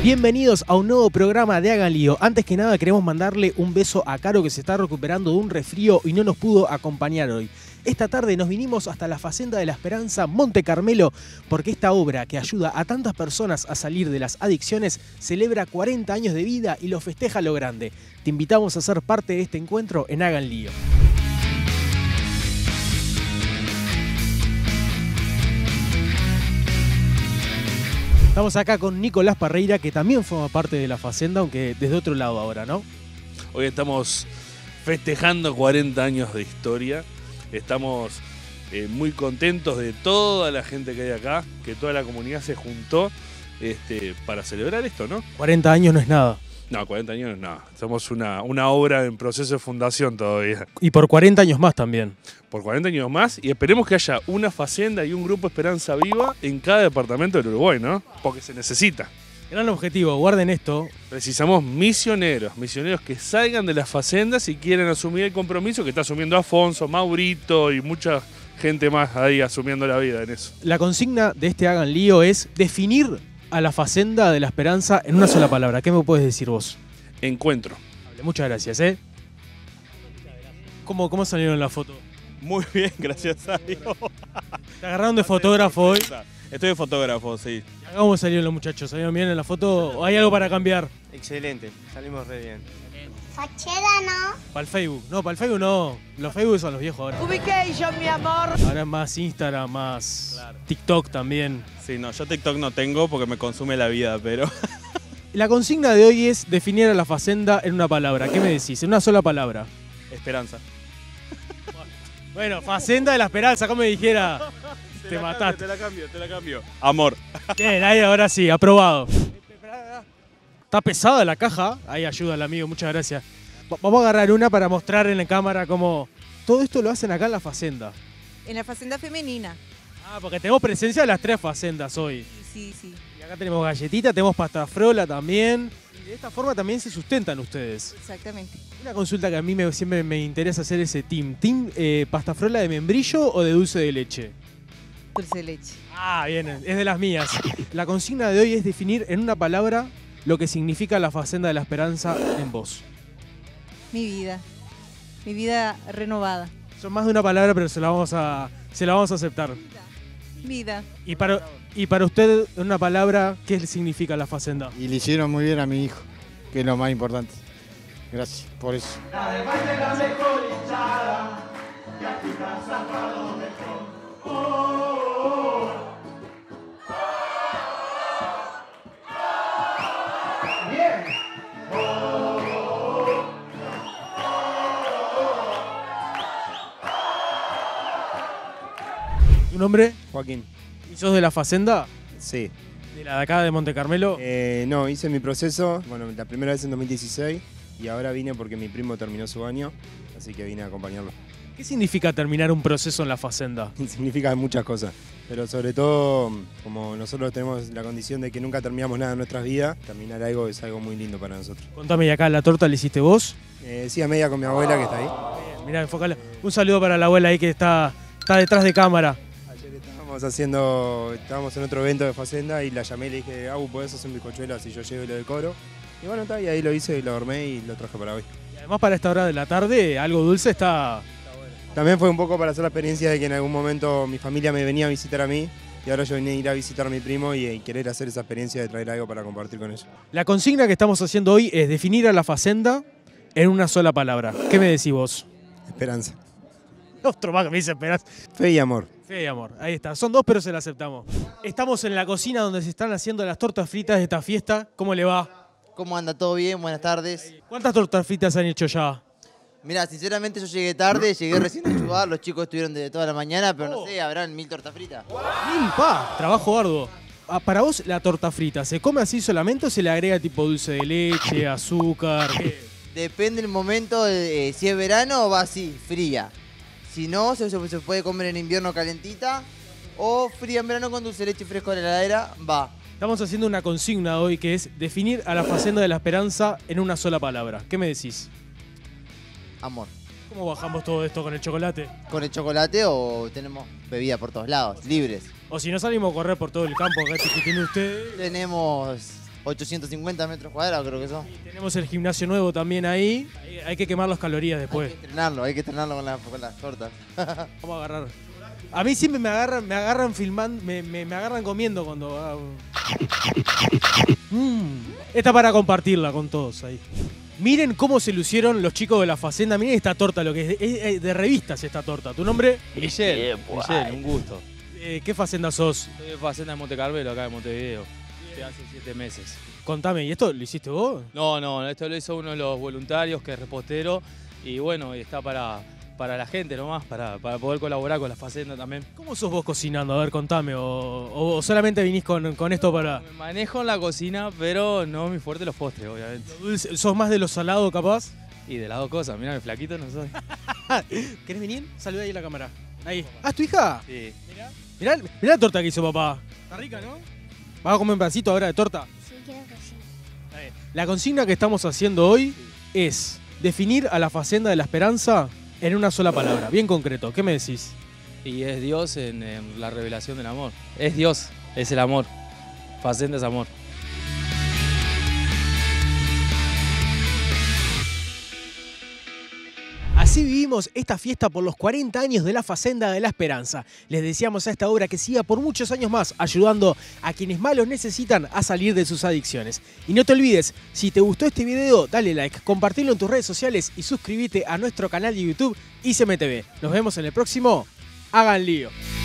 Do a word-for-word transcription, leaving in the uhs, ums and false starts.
Bienvenidos a un nuevo programa de Hagan Lío. Antes que nada queremos mandarle un beso a Caro, que se está recuperando de un resfrío y no nos pudo acompañar hoy. Esta tarde nos vinimos hasta la Facenda de la Esperanza, Monte Carmelo, porque esta obra que ayuda a tantas personas a salir de las adicciones celebra cuarenta años de vida y lo festeja a lo grande. Te invitamos a ser parte de este encuentro en Hagan Lío. Estamos acá con Nicolás Parreira, que también forma parte de la Facenda, aunque desde otro lado ahora, ¿no? Hoy estamos festejando cuarenta años de historia. Estamos eh, muy contentos de toda la gente que hay acá, que toda la comunidad se juntó este, para celebrar esto, ¿no? cuarenta años no es nada. No, cuarenta años no es nada. Somos una, una obra en proceso de fundación todavía. Y por cuarenta años más también. Por cuarenta años más, y esperemos que haya una Facenda y un grupo Esperanza Viva en cada departamento del Uruguay, ¿no? Porque se necesita. Gran objetivo, guarden esto. Precisamos misioneros, misioneros que salgan de las facendas y quieren asumir el compromiso que está asumiendo Afonso, Maurito y mucha gente más ahí asumiendo la vida en eso. La consigna de este Hagan Lío es definir a la Facenda de la Esperanza en una sola palabra. ¿Qué me puedes decir vos? Encuentro. Muchas gracias, ¿eh? ¿Cómo, cómo salieron en la foto? Muy bien, gracias a Dios. ¿Te agarraron de fotógrafo hoy? Estoy de fotógrafo, sí. ¿Cómo salieron los muchachos? ¿Salieron bien en la foto o hay algo para cambiar? Excelente, salimos re bien. Fachera no. Para el Facebook. No, para el Facebook no. Los Facebook son los viejos ahora. Ubication, mi amor. Ahora es más Instagram, más claro. TikTok también. Sí, no, yo TikTok no tengo porque me consume la vida, pero... La consigna de hoy es definir a la Facenda en una palabra. ¿Qué me decís? En una sola palabra. Esperanza. Bueno, Facenda de la Esperanza, como me dijera. Te, te mataste. Cambio, te la cambio, te la cambio. Amor. Bien, ahí ahora sí, aprobado. Está pesada la caja. Ahí ayuda el amigo, muchas gracias. Vamos a agarrar una para mostrar en la cámara cómo... Todo esto lo hacen acá en la Facenda. En la Facenda femenina. Ah, porque tenemos presencia de las tres facendas hoy. Sí, sí, sí. Y acá tenemos galletita, tenemos pasta frola también. Y de esta forma también se sustentan ustedes. Exactamente. Una consulta que a mí me, siempre me interesa hacer ese team. ¿Team eh, pasta frola de membrillo o de dulce de leche? Dulce de leche. Ah, bien, es de las mías. La consigna de hoy es definir en una palabra lo que significa la Facenda de la Esperanza en vos. Mi vida. Mi vida renovada. Son más de una palabra, pero se la vamos a, se la vamos a aceptar. Vida. Y para, y para usted, en una palabra, ¿qué significa la Facenda? Y le hicieron muy bien a mi hijo, que es lo más importante. Gracias por eso. ¿Tu nombre? Joaquín. ¿Y sos de la Facenda? Sí. ¿De la de acá de Monte Carmelo? Eh, no, hice mi proceso, bueno, la primera vez en dos mil dieciséis y ahora vine porque mi primo terminó su año, así que vine a acompañarlo. ¿Qué significa terminar un proceso en la Facenda? Significa muchas cosas, pero sobre todo, como nosotros tenemos la condición de que nunca terminamos nada en nuestras vidas, terminar algo es algo muy lindo para nosotros. Contame, ¿y acá la torta la hiciste vos? Eh, sí, a media con mi abuela que está ahí. Bien, mirá, enfocala. Un saludo para la abuela ahí que está, está detrás de cámara. Estábamos haciendo, estábamos en otro evento de Facenda y la llamé y le dije, Abu, ¿podés hacer un bizcochuelo así yo llevo y lo decoro? Y bueno, está, y ahí lo hice y lo armé y lo traje para hoy. Y además para esta hora de la tarde, algo dulce está... También fue un poco para hacer la experiencia de que en algún momento mi familia me venía a visitar a mí y ahora yo vine a ir a visitar a mi primo y, y querer hacer esa experiencia de traer algo para compartir con ellos. La consigna que estamos haciendo hoy es definir a la Facenda en una sola palabra. ¿Qué me decís vos? Esperanza. Otro más que me dice esperanza. Fe y amor. Fe y amor, ahí está. Son dos, pero se la aceptamos. Estamos en la cocina donde se están haciendo las tortas fritas de esta fiesta. ¿Cómo le va? ¿Cómo anda? ¿Todo bien? Buenas tardes. ¿Cuántas tortas fritas han hecho ya? Mira, sinceramente yo llegué tarde, llegué recién a ayudar, los chicos estuvieron desde toda la mañana, pero no sé, habrán mil tortas fritas. Mil, pa, trabajo arduo. Ah, para vos, la torta frita, ¿se come así solamente o se le agrega tipo dulce de leche, azúcar? ¿Qué? Depende del momento, eh, si es verano va así, fría. Si no, se, se puede comer en invierno calentita o fría en verano con dulce de leche fresco en la heladera, va. Estamos haciendo una consigna hoy que es definir a la Facenda de la Esperanza en una sola palabra. ¿Qué me decís? Amor. ¿Cómo bajamos todo esto con el chocolate? ¿Con el chocolate o tenemos bebida por todos lados, libres? O si no salimos a correr por todo el campo acá que tiene usted. Tenemos ochocientos cincuenta metros cuadrados creo que son. Tenemos el gimnasio nuevo también ahí. Hay- Hay que quemar las calorías después. Hay que estrenarlo, hay que estrenarlo con, la- con las tortas. Vamos a agarrar. A mí siempre me agarran, me agarran filmando, me, me- me agarran comiendo cuando hago. Mm, esta para compartirla con todos ahí. Miren cómo se lucieron los chicos de la Facenda. Miren esta torta, lo que es, es- es de revistas esta torta. ¿Tu nombre? Michelle, Michelle, un gusto. Eh, ¿Qué Facenda sos? Soy de Facenda de Monte Carmelo, acá de Montevideo. De hace siete meses. Contame, ¿y esto lo hiciste vos? No, no, esto lo hizo uno de los voluntarios que es repostero. Y bueno, y está para, para la gente nomás, para, para poder colaborar con la Facenda también. ¿Cómo sos vos cocinando? A ver, contame. ¿O, o- o solamente vinís con, con esto para...? Me manejo en la cocina, pero no muy fuerte los postres, obviamente. Dulce- ¿Sos más de los salados, capaz? Y de las dos cosas, mirá, mi flaquito no soy. ¿Querés venir? Saluda ahí a la cámara. Ahí. ¿Ah, es tu hija? Sí. Mirá, mirá la torta que hizo papá. Está rica, ¿no? ¿Vas a comer un pedacito ahora de torta? Sí, quiero que sí. La consigna que estamos haciendo hoy es definir a la Facenda de la Esperanza en una sola palabra, bien concreto. ¿Qué me decís? Y es Dios en, en la revelación del amor. Es Dios, es el amor. Facenda es amor. Así vivimos esta fiesta por los cuarenta años de la Facenda de la Esperanza. Les deseamos a esta obra que siga por muchos años más, ayudando a quienes más los necesitan a salir de sus adicciones. Y no te olvides, si te gustó este video, dale like, compartilo en tus redes sociales y suscríbete a nuestro canal de YouTube I C M T V. Nos vemos en el próximo Hagan Lío.